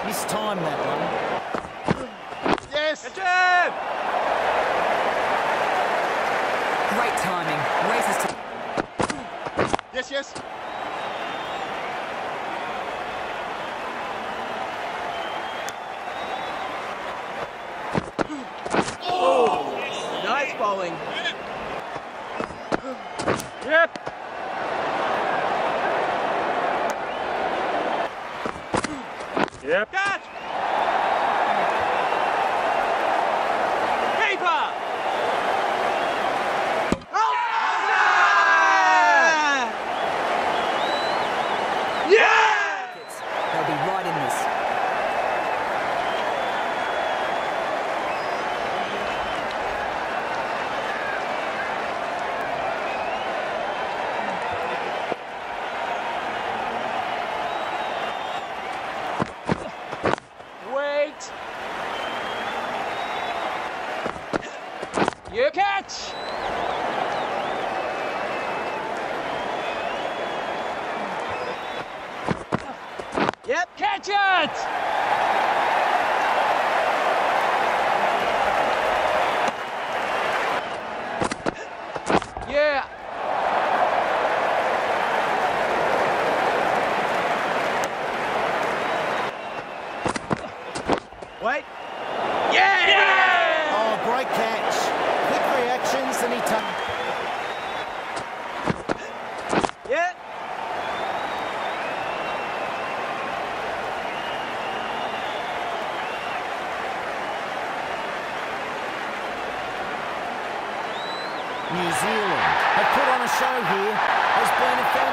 Mistimed that one. Yes! Good job! Great timing. Races to... Yes, yes. Nice bowling. Yep. Yep. Catch! Keeper! Yeah! They'll be right in this. Wait! You catch! Yep, catch it! Yeah! Wait! Yeah! Oh, great catch. Quick reactions and he took... Yeah! New Zealand have put on a show here. Has been a